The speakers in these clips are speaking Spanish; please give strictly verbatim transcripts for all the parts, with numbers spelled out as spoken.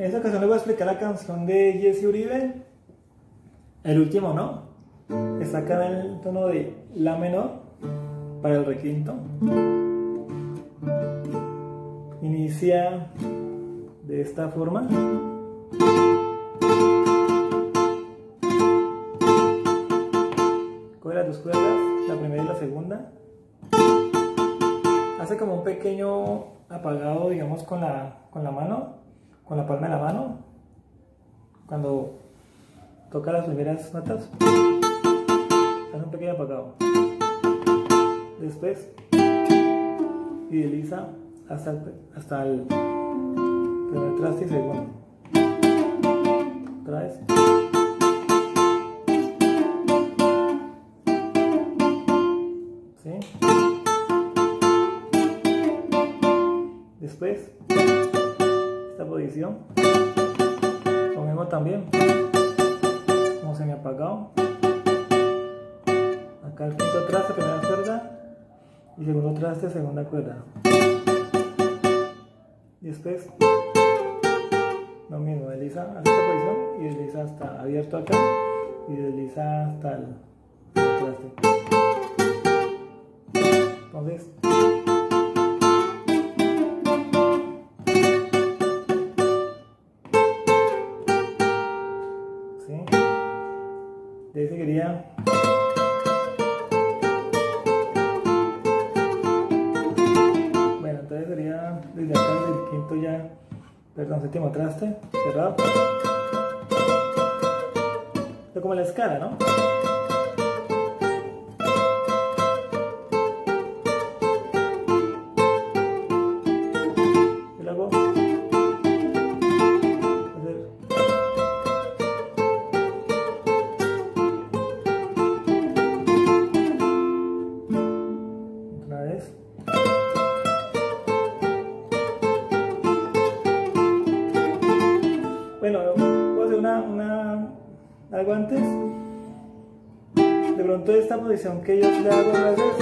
En esta ocasión les voy a explicar la canción de Jesse Uribe, el último no, está acá en el tono de La menor para el requinto. Inicia de esta forma. Coge las dos cuerdas, la primera y la segunda. Hace como un pequeño apagado, digamos, con la, con la mano, con la palma de la mano, cuando toca las primeras notas. Hace un pequeño apagado. Después fideliza hasta el, hasta el primer traste y segundo. Otra vez. ¿Sí? Después, esta posición, lo mismo también, como semi apagado. Acá el quinto traste, primera cuerda, y segundo traste, segunda cuerda. Y después, lo mismo, desliza hasta esta posición y desliza hasta abierto acá y desliza hasta el traste. Entonces, ¿sí? De ahí seguiría. Bueno, entonces sería desde acá, desde el quinto ya, perdón, séptimo traste, cerrado. Esto como la escala, ¿no? Y luego hacer otra vez. Bueno, puedo hacer una, una, algo antes. De pronto esta posición que yo le hago a veces,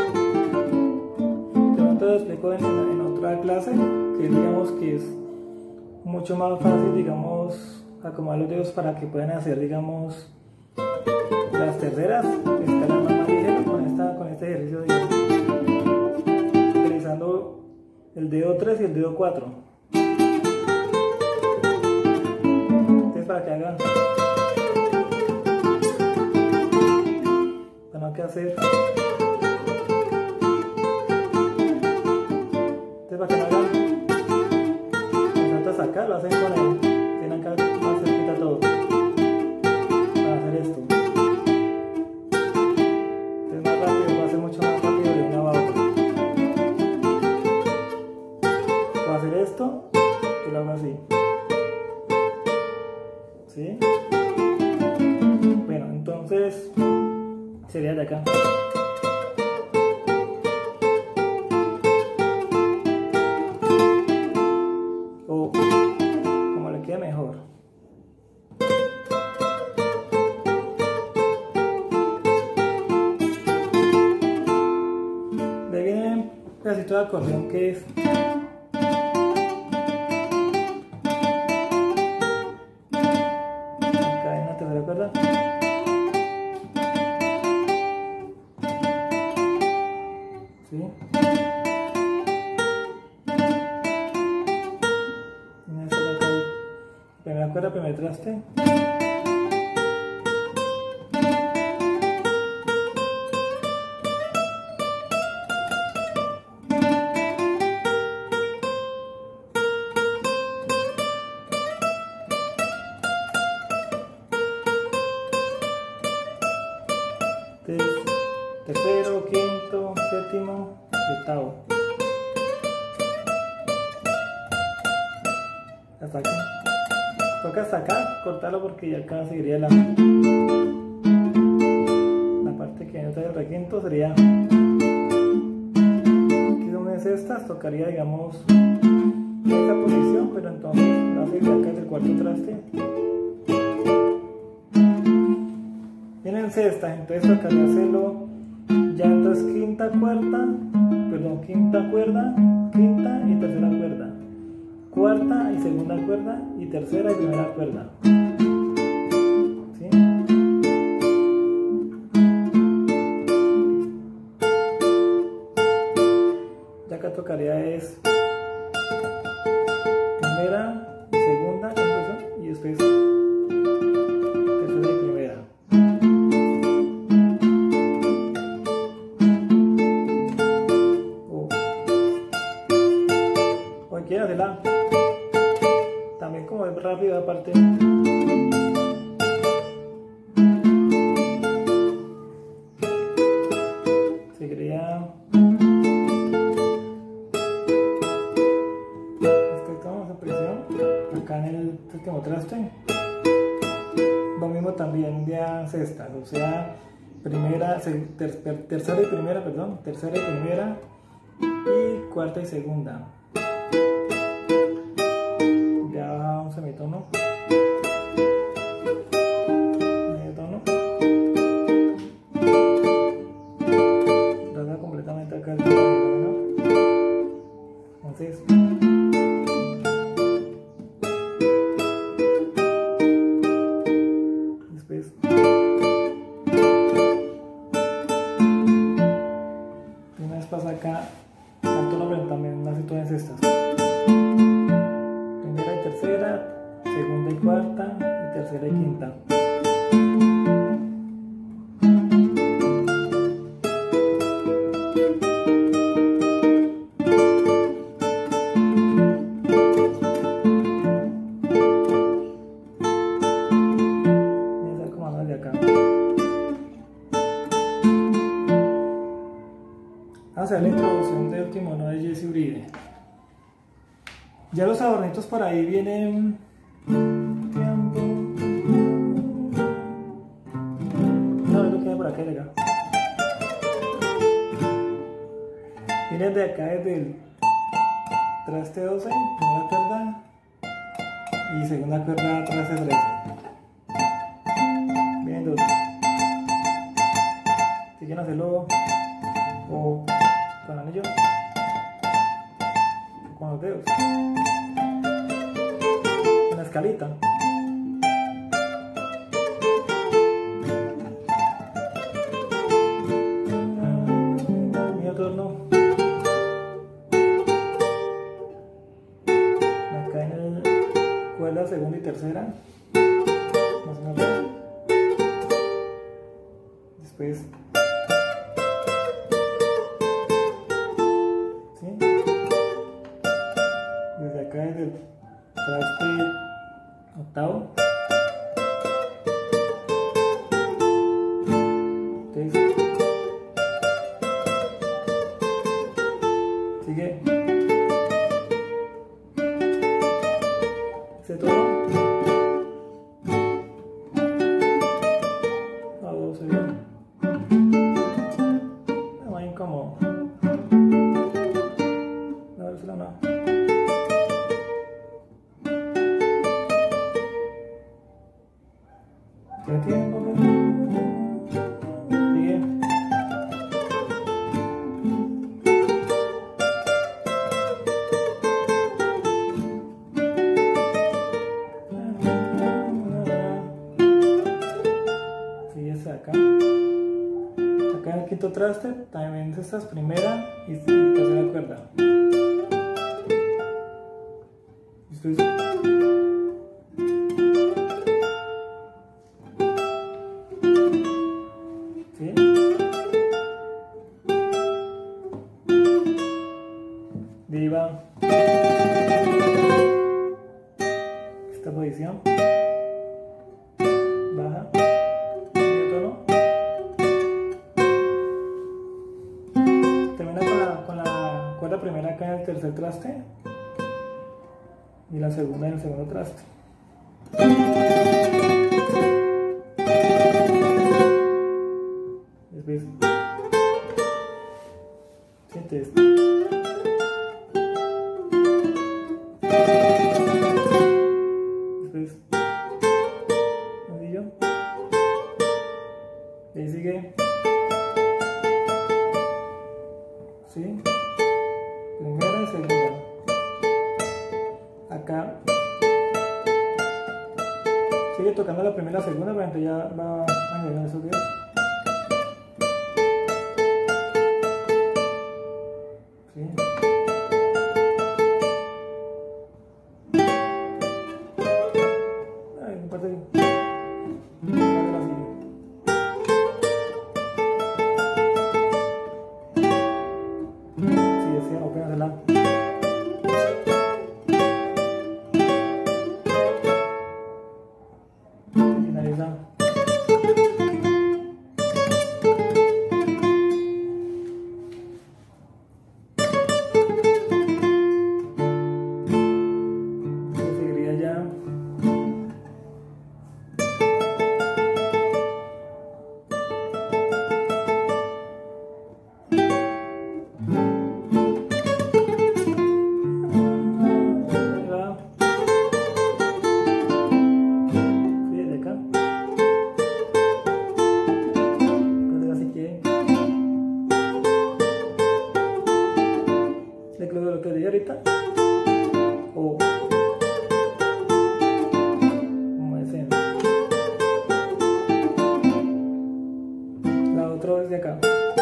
de pronto lo explico en, en otra clase, que digamos que es mucho más fácil, digamos, acomodar los dedos para que puedan hacer, digamos, las terceras escalas más ligeras con, esta, con este ejercicio, digamos, utilizando el dedo tres y el dedo cuatro. Para que hagan, para no que hacer, entonces para que no hagan, les falta sacar, lo hacen con el, tienen acá más cerquita todo, para hacer esto, es más rápido, va a ser mucho más rápido de una a otra, voy a hacer esto y lo hago así. ¿Sí? Bueno, entonces sería de acá. O como le quede mejor. De ahí viene un pedacito de acordeón que es. ¿Verdad? ¿Sí? Primera cuerda, primer traste. Tercero, quinto, séptimo, octavo. Hasta acá. Toca hasta acá, cortarlo porque ya acá seguiría la, la parte que entra del requinto, sería aquí donde es estas, tocaría, digamos, esta posición, pero entonces lo hace de acá del cuarto traste. Vienen cestas, entonces tocaría hacerlo ya, entonces quinta cuerda, perdón, quinta cuerda, quinta y tercera cuerda, cuarta y segunda cuerda, y tercera y primera cuerda. ¿Sí? Ya acá tocaría es primera, segunda, y después tercera y primera. O, o quiero hacerla también como es rápido aparte. Seguiría esta presión acá en el último traste. Lo mismo también de sextas, o sea, primera, ter, ter, tercera y primera, perdón, tercera y primera, y cuarta y segunda. Ya baja un semitono, medio tono, rasga completamente acá el tono, ¿no? Entonces, después una vez pasa acá al tono, pero también hace todas estas. Primera y tercera, segunda y cuarta, y tercera y quinta. Voy a hacer como de acá. Vamos a hacer la introducción del kimono de Jesse Uribe. Ya los adornitos por ahí vienen. No, es lo que hay por acá, de acá. Vienen de acá desde el traste doce, primera cuerda, y segunda cuerda traste trece. Vienen dos. Si quieren hacerlo o con anillo o con los dedos, en la escalita. Mi adorno acá en el cuerda segunda y tercera, más o menos. Después desde acá, desde el traste octavo, entonces sigue ese tono a dos, bien, no va incómodo, no, a ver si la no. ¿Qué tiempo que sigue? Sigue hasta acá. Acá en el quinto traste también estas primera y tercera cuerda. Esto es ¿sí? De ahí va esta posición, baja, medio tono, termina con la, con la cuerda primera acá en el tercer traste y la segunda en el segundo traste. Después siente esto. Después nudillo. Y ahí sigue. ¿Sí? Primera y segunda. acá. Sigue tocando la primera y la segunda, pero entonces ya va añadiendo esos dedos. ¿Sí? Ay, me parece que... Sí, decía, no pueden hacerla. Finaliza. Seguiría ya. De lo que dije ahorita, o como decían, la otra vez de acá.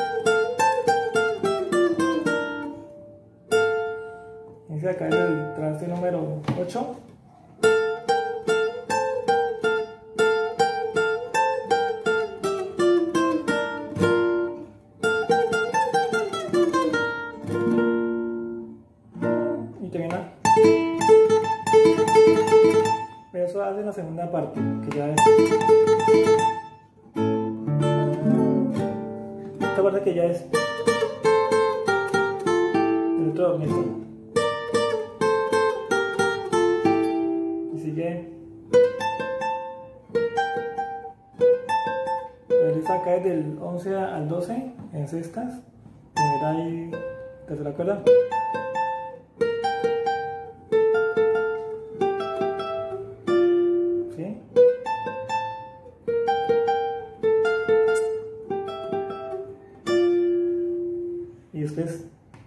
Dice acá en el traste número ocho. Termina. Pero eso hace la segunda parte, que ya es esta parte que ya es el otro dormito. Y sigue. Realiza acá desde el once al doce en sextas, primera y tercera cuerda. Y después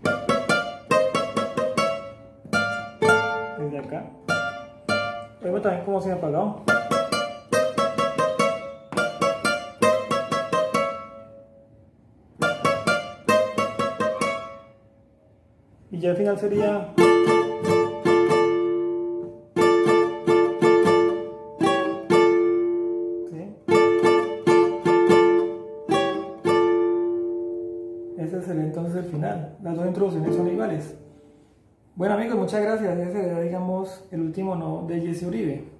desde acá vemos también como se me ha apagado. Y ya al final sería ese sería entonces el final. Las dos introducciones son iguales. Bueno amigos, muchas gracias. Ese sería, digamos, el último no de Jesse Uribe.